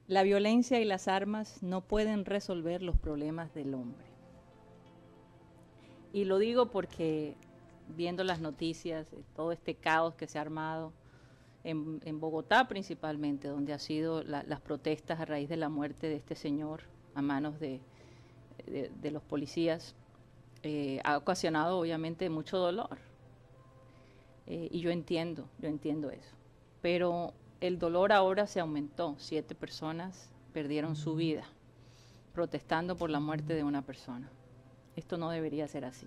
La violencia y las armas no pueden resolver los problemas del hombre. Y lo digo porque viendo las noticias, todo este caos que se ha armado en Bogotá principalmente, donde ha sido las protestas a raíz de la muerte de este señor a manos de los policías, ha ocasionado obviamente mucho dolor. Y yo entiendo eso. Pero el dolor ahora se aumentó. 7 personas perdieron su vida protestando por la muerte de una persona. Esto no debería ser así.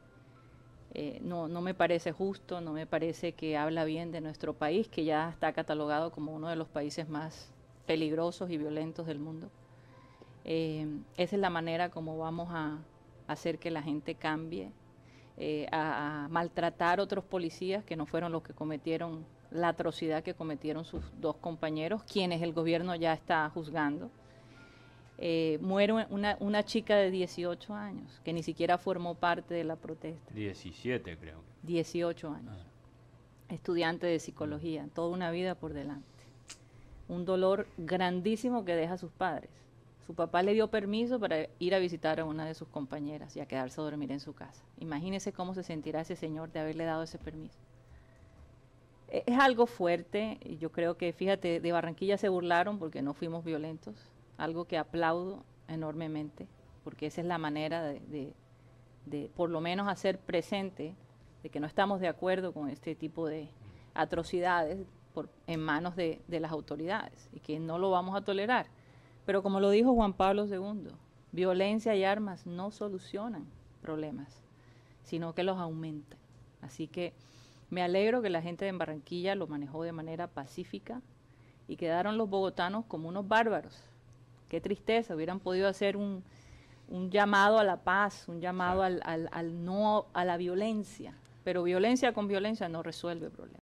No me parece justo, no me parece que habla bien de nuestro país, que ya está catalogado como uno de los países más peligrosos y violentos del mundo. Esa es la manera como vamos a hacer que la gente cambie, a maltratar a otros policías que no fueron los que cometieron la atrocidad que cometieron sus 2 compañeros, quienes el gobierno ya está juzgando. Muere una chica de 18 años, que ni siquiera formó parte de la protesta. 17 creo. 18 años. Estudiante de psicología, toda una vida por delante. Un dolor grandísimo que deja a sus padres. Su papá le dio permiso para ir a visitar a una de sus compañeras y a quedarse a dormir en su casa. Imagínese cómo se sentirá ese señor de haberle dado ese permiso. Es algo fuerte, y yo creo que, fíjate, de Barranquilla se burlaron porque no fuimos violentos, algo que aplaudo enormemente, porque esa es la manera de por lo menos hacer presente de que no estamos de acuerdo con este tipo de atrocidades en manos de las autoridades y que no lo vamos a tolerar. Pero como lo dijo Juan Pablo II, violencia y armas no solucionan problemas, sino que los aumentan. Así que me alegro que la gente de Barranquilla lo manejó de manera pacífica y quedaron los bogotanos como unos bárbaros. Qué tristeza, hubieran podido hacer un llamado a la paz, un llamado al no a la violencia, pero violencia con violencia no resuelve problemas.